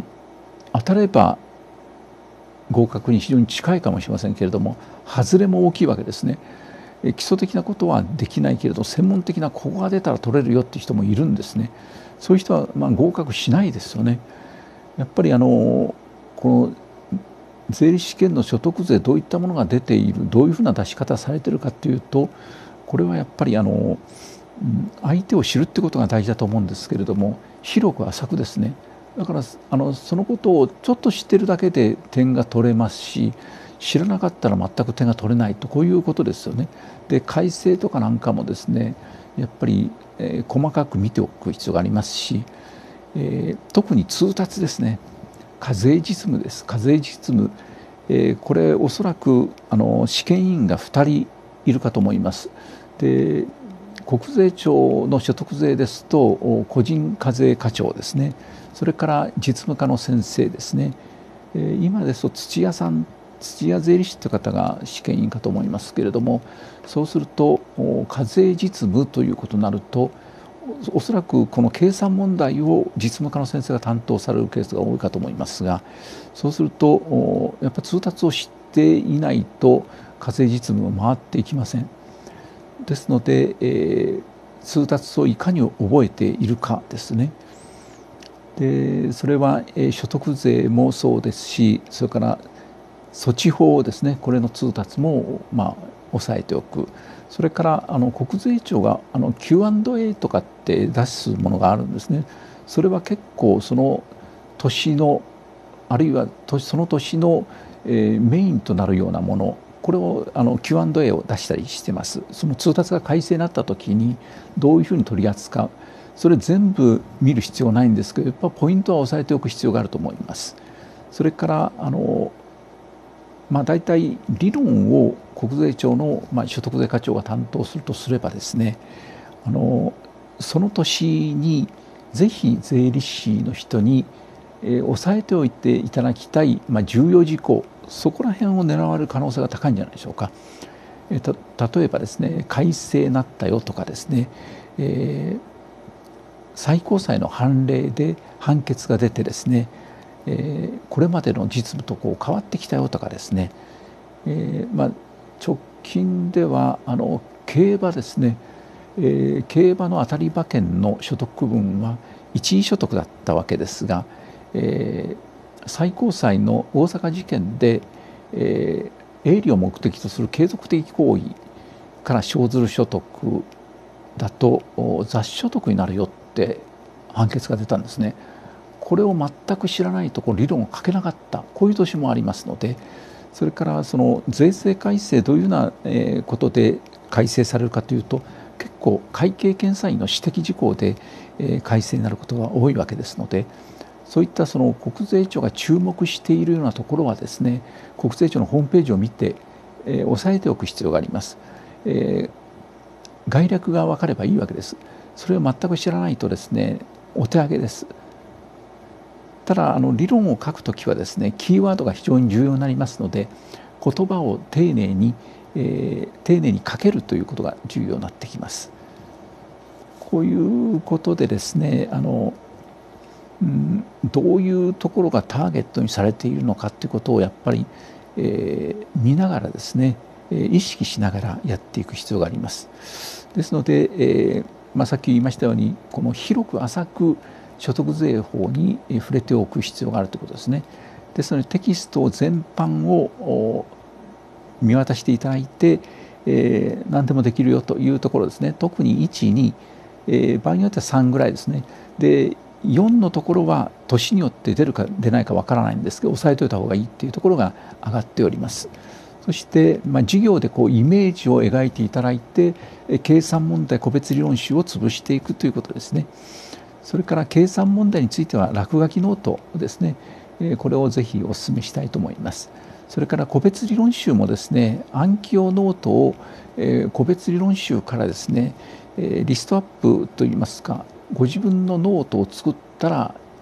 当たれば合格に非常に近いかもしれませんけれども、外れも大きいわけですね。基礎的なことはできないけれど専門的なここが出たら取れるよっていう人もいるんですね。そういう人はまあ合格しないですよね。やっぱりあのこの税理士試験の所得税どういったものが出ている、どういうふうな出し方されているかというと、これはやっぱりあの相手を知るってことが大事だと思うんですけれども、広く浅くですね。だからあのそのことをちょっと知っているだけで点が取れますし、知らなかったら全く点が取れないと、こういうことですよね。で改正とかなんかもですね、やっぱり、えー、細かく見ておく必要がありますし、えー、特に通達ですね。課税実務です。課税実務、えー、これおそらくあの試験委員がふたりいるかと思います。で国税庁の所得税ですと個人課税課長ですね、それから実務課の先生ですね、えー、今ですと土屋さん土屋税理士という方が試験委員かと思いますけれども、そうすると課税実務ということになると、おそらくこの計算問題を実務課の先生が担当されるケースが多いかと思いますが、そうするとやっぱり通達を知っていないと課税実務は回っていきません。ですので、えー、通達をいかに覚えているかですね。でそれは、えー、所得税もそうですし、それから措置法ですね、これの通達もまあ押さえておく。それからあの国税庁があの キューアンドエー とかって出すものがあるんですね。それは結構その年のあるいはその年の、えー、メインとなるようなもの、これをあの キューアンドエー を出したりしてます。その通達が改正になった時にどういうふうに取り扱う、それ全部見る必要ないんですけど、やっぱポイントは押さえておく必要があると思います。それからあのまあ、大体理論を国税庁の、まあ、所得税課長が担当するとすればですね、あのその年にぜひ税理士の人に、えー、押さえておいていただきたい、まあ、重要事項、そこら辺を狙われる可能性が高いんじゃないでしょうか。えー、た例えばですね、改正なったよとかですね、えー、最高裁の判例で判決が出てですね、えー、これまでの実務とこう変わってきたよとかですね、えーまあ、直近ではあの競馬ですね、えー、競馬の当たり馬券の所得分は一位所得だったわけですが、えー、最高裁の大阪地検で、えー、営利を目的とする継続的行為から生ずる所得だと雑所得になるよって判決が出たんですね。これを全く知らないとこう理論を書けなかった、こういう年もありますので、それからその税制改正どういうようなことで改正されるかというと、結構会計検査院の指摘事項で改正になることが多いわけですので、そういったその国税庁が注目しているようなところはですね、国税庁のホームページを見て、えー、押さえておく必要があります。えー、概略が分かればいいわけです。それを全く知らないとですね、お手上げです。ただあの理論を書くときはですね、キーワードが非常に重要になりますので、言葉を丁寧に、えー、丁寧に書けるということが重要になってきます。こういうことでですね、あの、うん、どういうところがターゲットにされているのかということをやっぱり、えー、見ながらですね、意識しながらやっていく必要があります。ですので、えーまあ、さっき言いましたように、この広く浅く所得税法に触れておく必要があるということですね。ですのでテキスト全般を見渡していただいて、えー、何でもできるよというところですね。特にいち、に、えー、場合によってはさんぐらいですね。でよんのところは年によって出るか出ないかわからないんですけど、押さえておいた方がいいっていうところが上がっております。そして、まあ、授業でこうイメージを描いていただいて、計算問題個別理論集を潰していくということですね。それから計算問題については落書きノートですね、これをぜひお勧めしたいと思います。それから個別理論集もですね、暗記用ノートを個別理論集からですね、リストアップといいますか、ご自分のノートを作ったら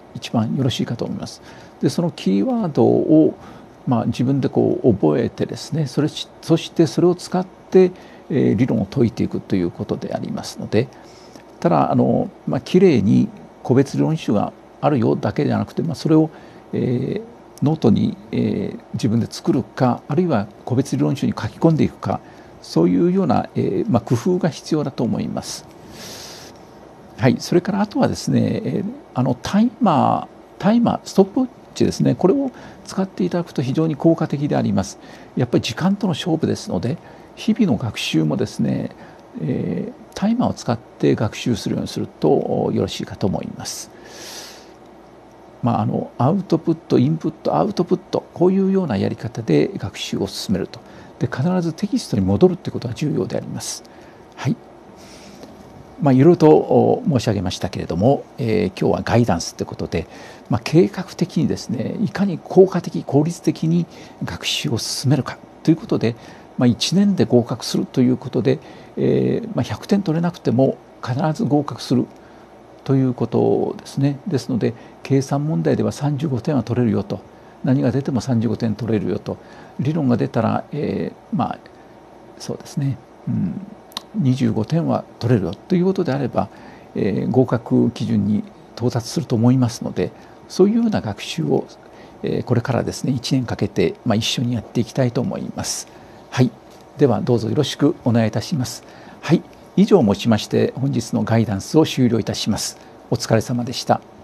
一番よろしいかと思います。でそのキーワードを、まあ、自分でこう覚えてですね、それそしてそれを使って、えー、理論を解いていくということでありますので、ただあの、まあ、きれいに個別論集があるよだけじゃなくて、まあ、それを、えー、ノートに、えー、自分で作るか、あるいは個別理論集に書き込んでいくか、そういうような、えーまあ、工夫が必要だと思います。はい、それからあとはですね、えー、あのタイマータイマーストップウォッチですね、これを使っていただくと非常に効果的であります。やっぱり時間との勝負ですので、日々の学習もですね、えー、タイマーを使って学習するようにするとよろしいかと思います。まあ、あのアウトプットインプットアウトプット、こういうようなやり方で学習を進めると。で必ずテキストに戻るということが重要であります。はい、まあ、いろいろと申し上げましたけれども、えー、今日はガイダンスということで、まあ、計画的にですね、いかに効果的効率的に学習を進めるかということで、まあ、いちねんで合格するということで、えーまあ、ひゃくてん取れなくても必ず合格するということですね。ですので計算問題ではさんじゅうごてんは取れるよと、何が出てもさんじゅうごてん取れるよと、理論が出たら、えー、まあそうですね、うん、にじゅうごてんは取れるよということであれば、えー、合格基準に到達すると思いますので、そういうような学習を、えー、これからですねいちねんかけて、まあ、一緒にやっていきたいと思います。はい、ではどうぞよろしくお願いいたします。はい、以上をもちまして本日のガイダンスを終了いたします。お疲れ様でした。